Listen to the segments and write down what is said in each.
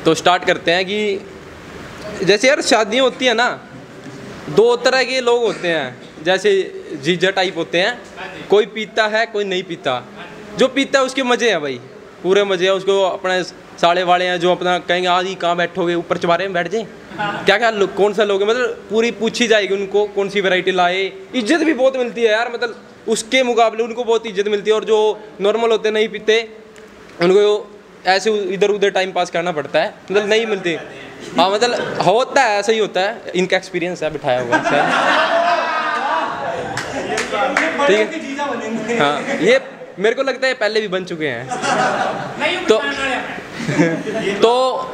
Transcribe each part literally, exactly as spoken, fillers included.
तो स्टार्ट करते हैं कि जैसे यार शादियाँ होती है ना, दो तरह के लोग होते हैं, जैसे जीजा टाइप होते हैं, कोई पीता है कोई नहीं पीता। जो पीता है उसके मज़े हैं भाई, पूरे मज़े हैं, उसको अपने साड़े वाले हैं जो अपना कहेंगे आज ही कहाँ बैठोगे, ऊपर चबारे में बैठ जाए, क्या क्या लो, कौन सा लोग है, मतलब पूरी पूछी जाएगी उनको कौन सी वैरायटी लाए। इज्जत भी बहुत मिलती है यार, मतलब उसके मुकाबले उनको बहुत इज्जत मिलती है। और जो नॉर्मल होते नहीं पीते उनको ऐसे इधर उधर टाइम पास करना पड़ता है, मतलब नहीं मिलती। हाँ मतलब होता है, ऐसा ही होता है, इनका एक्सपीरियंस है बिठाया हुआ ठीक है। हाँ ये मेरे को लगता है पहले भी बन चुके हैं। तो तो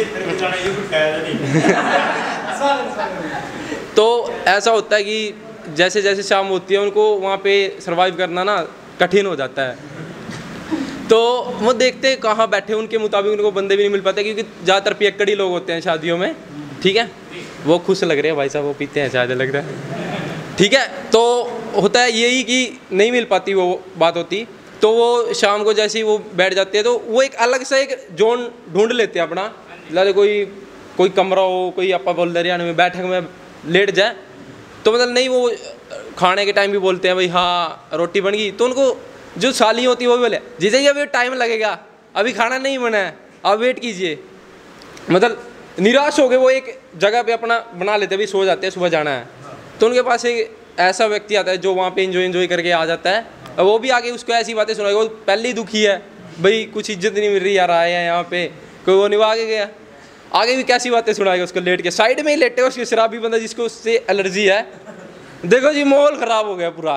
तो ऐसा होता है कि जैसे जैसे शाम होती है उनको वहाँ पे सरवाइव करना ना कठिन हो जाता है। तो वो देखते हैं कहाँ बैठे, उनके मुताबिक उनको बंदे भी नहीं मिल पाते, क्योंकि ज़्यादातर पियक्कड़ी लोग होते हैं शादियों में, ठीक है। वो खुश लग रहे हैं भाई साहब, वो पीते हैं शायद लग रहा है, ठीक है। तो होता है यही कि नहीं मिल पाती वो बात होती। तो वो शाम को जैसे ही वो बैठ जाते हैं तो वो एक अलग सा एक जोन ढूंढ लेते हैं अपना, मतलब कोई कोई कमरा हो, कोई आपा बोल हरियाणा में बैठक में लेट जाए, तो मतलब नहीं वो खाने के टाइम भी बोलते हैं भाई हाँ रोटी बन गई, तो उनको जो साली होती है वो भी बोले जीजा जी अभी टाइम लगेगा, अभी खाना नहीं बना है, आप वेट कीजिए। मतलब निराश हो गए वो एक जगह पे अपना बना लेते, अभी सो जाते हैं, सुबह जाना है। तो उनके पास एक ऐसा व्यक्ति आता है जो वहाँ पे एंजॉय एंजॉय करके आ जाता है, और वो भी आगे उसको ऐसी बातें सुनाएगा, वो पहले ही दुखी है भाई कुछ इज्जत नहीं मिल रही यार, आए हैं यहाँ पे, कोई वो नहीं, वो आगे गया, आगे भी कैसी बातें सुनाएगा उसको, लेट के साइड में ही लेटे उसके शराबी बंदा जिसको उससे एलर्जी है। देखो जी माहौल ख़राब हो गया पूरा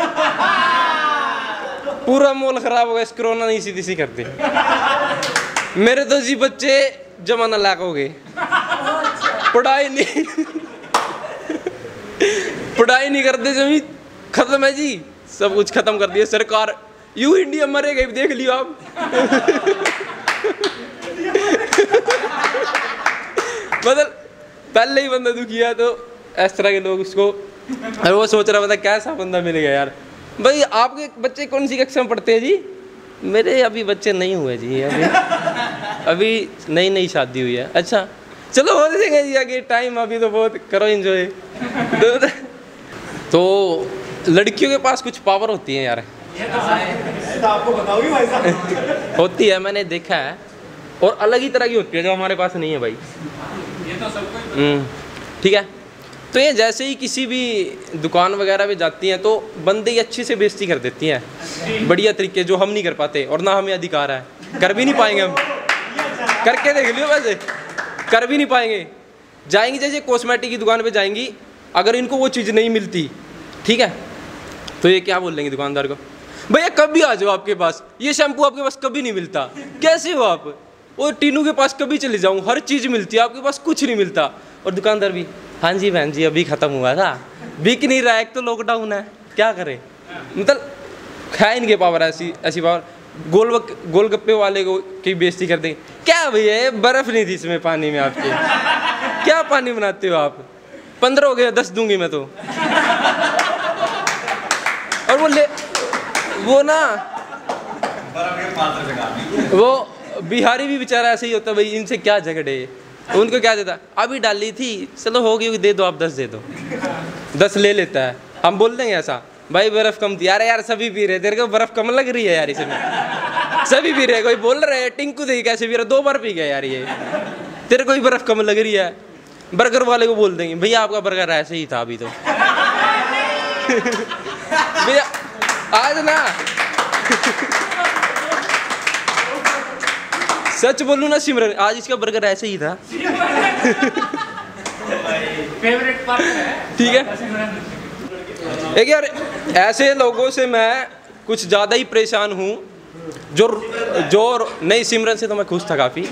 पूरा माहौल ख़राब हो गया, इस कोरोना नहीं सीधी सी करती। मेरे तो जी बच्चे जमाना लायक हो गए, पढ़ाई नहीं पढ़ाई नहीं करते, जमी खत्म है जी, सब कुछ खत्म कर दिया सरकार, यू इंडिया मरेगा देख लियो आप मतलब पहले ही बंदा दुखी है, तो इस तरह के लोग उसको, और वो सोच रहा बंदा कैसा बंदा मिल गया यार। भाई आपके बच्चे कौन सी कक्षा में पढ़ते हैं जी? मेरे अभी बच्चे नहीं हुए जी, अभी अभी नई नई शादी हुई है। अच्छा चलो हो जाएगा जी आगे टाइम, अभी तो बहुत करो एंजॉय। तो, तो लड़कियों के पास कुछ पावर होती है यार, तो आपको बताओगी भाई साहब होती है, मैंने देखा है, और अलग ही तरह की होती है जो हमारे पास नहीं है भाई, ये तो सबको ठीक है। तो ये जैसे ही किसी भी दुकान वगैरह पे जाती हैं तो बंदे ही अच्छी से बेइज्जती कर देती हैं बढ़िया तरीके, जो हम नहीं कर पाते, और ना हमें अधिकार है, कर भी नहीं पाएंगे हम, करके देख लियो, वैसे कर भी नहीं पाएंगे। जाएंगी जैसे कॉस्मेटिक की दुकान पे जाएंगी, अगर इनको वो चीज़ नहीं मिलती, ठीक है, तो ये क्या बोल देंगे दुकानदार को, भैया कभी आ जाओ आपके पास, ये शैम्पू आपके पास कभी नहीं मिलता, कैसे हो आप? वो टीनू के पास कभी चले जाऊँ, हर चीज़ मिलती है, आपके पास कुछ नहीं मिलता। और दुकानदार भी हाँ जी बहन जी अभी ख़त्म हुआ था, बिक नहीं रहा है, एक तो लॉकडाउन है, क्या करें। मतलब है इनके पावर, ऐसी ऐसी पावर। गोल गोलगप्पे वाले को की बेइज्जती कर देंगे, क्या भैया ये बर्फ़ नहीं थी इसमें पानी में आपके, क्या पानी बनाते हो आप, पंद्रह हो गए, दस दूंगी मैं तो। और वो ले वो ना वो बिहारी भी बेचारा ऐसे ही होता है भाई, इनसे क्या झगड़े, उनको क्या देता, अभी डाली थी चलो हो गई, दे दो आप दस दे दो, दस ले लेता है। हम बोल देंगे ऐसा, भाई बर्फ़ कम थी, अरे यार सभी पी रहे, तेरे को बर्फ़ कम लग रही है यार इसमें, सभी पी रहे, कोई बोल रहे हैं टिंकू देखिए कैसे पी रहा, दो बार पी गया यार ये, तेरे को ही बर्फ़ कम लग रही है। बर्गर वाले को बोल देंगे भैया आपका बर्गर ऐसे ही था अभी तो भैया आज ना सच बोलूं ना सिमरन, आज इसका बर्गर ऐसे ही था फेवरेट पार्ट है, ठीक है। एक यार ऐसे लोगों से मैं कुछ ज़्यादा ही परेशान हूँ, जो जो नहीं, सिमरन से तो मैं खुश था काफ़ी।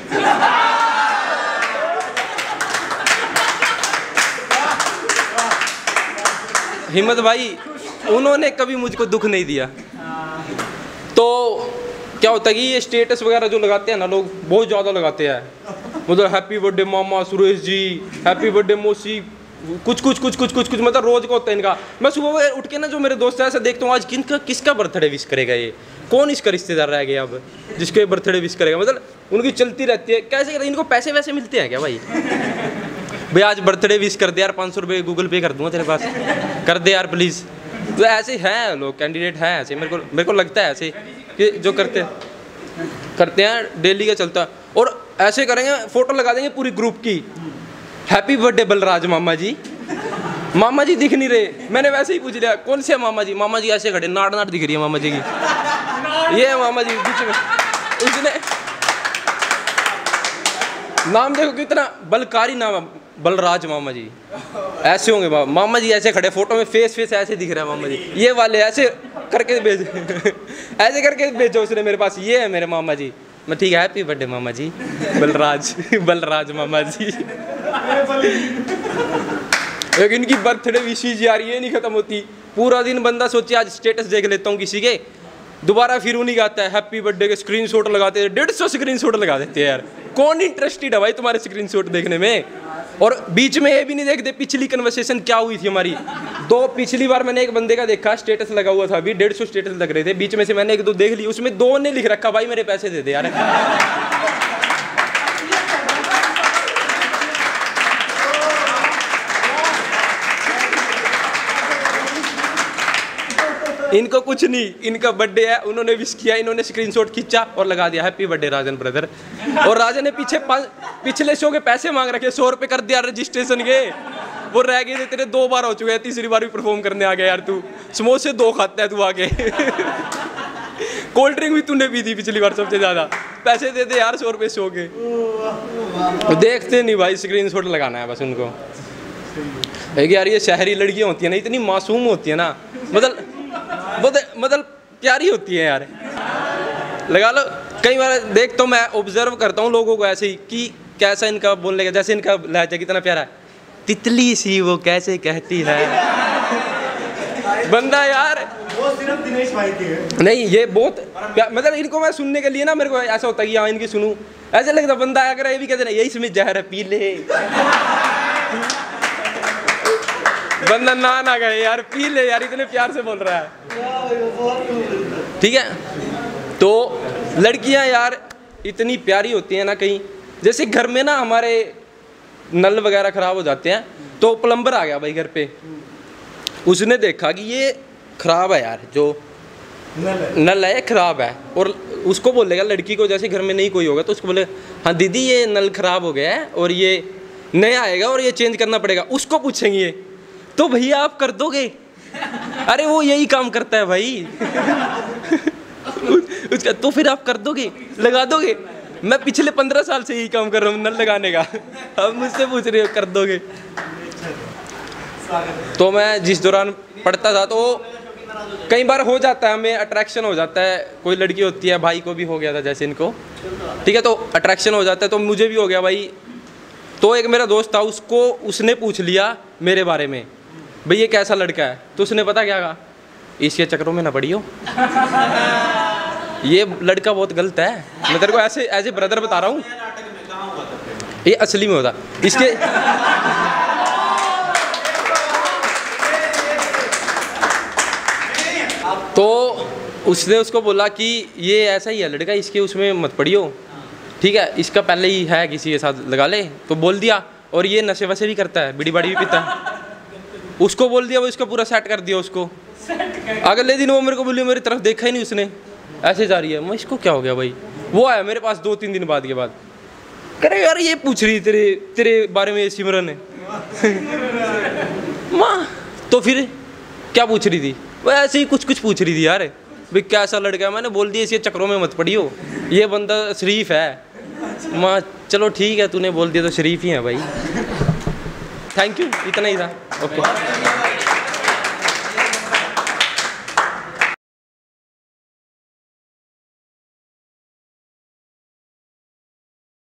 हिम्मत भाई, उन्होंने कभी मुझको दुख नहीं दिया। तो क्या होता है कि ये स्टेटस वगैरह जो लगाते हैं ना लोग, बहुत ज़्यादा लगाते हैं, मतलब हैप्पी बर्थडे मामा सुरेश जी, हैप्पी बर्थडे मौसी, कुछ कुछ कुछ कुछ कुछ कुछ मतलब रोज़ का होता है इनका। मैं सुबह उठ के ना जो मेरे दोस्त हैं ऐसा देखता हूँ आज किनका किसका बर्थडे विश करेगा ये, कौन इसका रिश्तेदार रह गया अब जिसके बर्थडे विश करेगा? मतलब उनकी चलती रहती है, कैसे करते? इनको पैसे वैसे मिलते हैं क्या भाई? भाई आज बर्थडे विश कर दे यार, पाँच सौ रुपये गूगल पे कर दूंगा तेरे पास, कर दे यार प्लीज़। तो ऐसे हैं लोग, कैंडिडेट हैं ऐसे, मेरे को मेरे को लगता है ऐसे कि जो करते करते हैं डेली का चलता। और ऐसे करेंगे, फ़ोटो लगा देंगे पूरी ग्रुप की, हैप्पी बर्थडे बलराज मामा जी। मामा जी दिख नहीं रहे, मैंने वैसे ही पूछ लिया कौन से मामा जी? मामा जी ऐसे खड़े, नाड़ नाड़ दिख रही है मामा जी की, ये है मामा जी बीच में। उसने नाम देखो कितना बलकारी नाम है, बलराज मामा जी। ऐसे होंगे मा, मामा जी ऐसे खड़े, फोटो में फेस फेस ऐसे दिख रहा है मामा जी, ये वाले ऐसे करके भेज ऐसे करके भेजो उसने मेरे पास, ये है मेरे मामा जी। मैं ठीक है, हैप्पी बर्थडे मामा जी, बलराज बलराज मामा जी। लेकिन इनकी बर्थडे विशेष यार ये नहीं खत्म होती। पूरा दिन बंदा सोचे आज स्टेटस देख लेता हूँ किसी के, दोबारा फिर उन्हीं का आता है हैप्पी बर्थडे के स्क्रीनशॉट लगाते हैं, डेढ़ सौ स्क्रीनशॉट लगा देते हैं यार। कौन इंटरेस्टेड है भाई तुम्हारे स्क्रीनशॉट देखने में? और बीच में ये भी नहीं देखते पिछली कन्वर्सेशन क्या हुई थी हमारी। दो पिछली बार मैंने एक बंदे का देखा, स्टेटस लगा हुआ था, अभी डेढ़ सौ स्टेटस लग रहे थे, बीच में से मैंने एक दो देख ली, उसमें दो ने लिख रखा भाई मेरे पैसे दे दे यार। इनको कुछ नहीं, इनका बर्थडे है, उन्होंने विश किया, इन्होंने स्क्रीनशॉट खींचा और लगा दिया हैप्पी बर्थडे राजन ब्रदर। और राजन ने पीछे पिछले शो के पैसे मांग रखे, सौ रुपये कर दिया रजिस्ट्रेशन के, वो रह गए थे तेरे, दो बार हो चुके हैं, तीसरी बार भी परफॉर्म करने आ गया यार तू, समोसे दो खाता है तू आगे। कोल्ड ड्रिंक भी तूने पी थी पिछली बार सबसे ज़्यादा, पैसे दे दे यार सौ रुपये शो के। देखते नहीं भाई, स्क्रीनशॉट लगाना है बस उनको। एक यार ये शहरी लड़कियाँ होती है ना, इतनी मासूम होती है ना, मतलब मतलब प्यारी होती है यार, लगा लो। कई बार देखता हूँ मैं, ऑब्जर्व करता हूँ लोगों को ऐसे ही कि कैसा इनका बोलने का, जैसे इनका लहजा कितना प्यारा है, तितली सी वो कैसे कहती है बंदा यार। वो सिर्फ दिनेश भाई की है। नहीं ये बहुत मतलब इनको मैं सुनने के लिए ना मेरे को ऐसा होता है कि हाँ इनकी सुनूं, ऐसे लगता बंदा अगर ये भी कहते ना यही इसमें जहर है पी ले, बंदा ना ना गए यार पी ले यार, इतने प्यार से बोल रहा है। ठीक है, तो लड़कियां यार इतनी प्यारी होती हैं ना, कहीं जैसे घर में ना हमारे नल वगैरह खराब हो जाते हैं, तो प्लम्बर आ गया भाई घर पे, उसने देखा कि ये खराब है यार, जो नल है खराब है, और उसको बोलेगा लड़की को, जैसे घर में नहीं कोई होगा तो उसको बोले हाँ दीदी ये नल खराब हो गया है और ये नया आएगा और ये चेंज करना पड़ेगा। उसको पूछेंगे तो भैया आप कर दोगे? अरे वो यही काम करता है भाई। उसका तो फिर आप कर दोगे, लगा दोगे? मैं पिछले पंद्रह साल से यही काम कर रहा हूँ नल लगाने का, अब मुझसे पूछ रहे हो कर दोगे? तो मैं जिस दौरान पढ़ता था तो कई बार हो जाता है, हमें अट्रैक्शन हो जाता है, कोई लड़की होती है, भाई को भी हो गया था जैसे इनको, ठीक है, तो अट्रैक्शन हो जाता है, तो मुझे भी हो गया भाई। तो एक मेरा दोस्त था, उसको उसने पूछ लिया मेरे बारे में, भाई ये कैसा लड़का है, तो उसने पता क्या कहा, इसके चक्करों में ना पड़ी हो, ये लड़का बहुत गलत है। मैं तेरे को ऐसे एज ए ब्रदर बता रहा हूँ, ये असली में होता इसके। तो उसने उसको बोला कि ये ऐसा ही है लड़का, इसके उसमें मत पड़ियो, ठीक है, इसका पहले ही है किसी के साथ लगा ले, तो बोल दिया, और ये नशे वशे भी करता है, बीड़ी बाड़ी भी पीता है, उसको बोल दिया, वो इसका पूरा सेट कर दिया उसको। अगले दिन वो मेरे को बोली, मेरी तरफ देखा ही नहीं उसने, ऐसे जा रही है। मैं इसको क्या हो गया भाई? वो आया मेरे पास दो तीन दिन बाद के बाद, करे यार ये पूछ रही तेरे तेरे बारे में सिमरन है। माँ तो फिर क्या पूछ रही थी? वो ऐसे ही कुछ कुछ पूछ रही थी यार, भाई कैसा लड़का है। मैंने बोल दिया इसके चक्करों में मत पड़ी हो, ये बंदा शरीफ है। माँ चलो ठीक है, तूने बोल दिया तो शरीफ ही है भाई। थैंक यू, इतना ही था। ओके।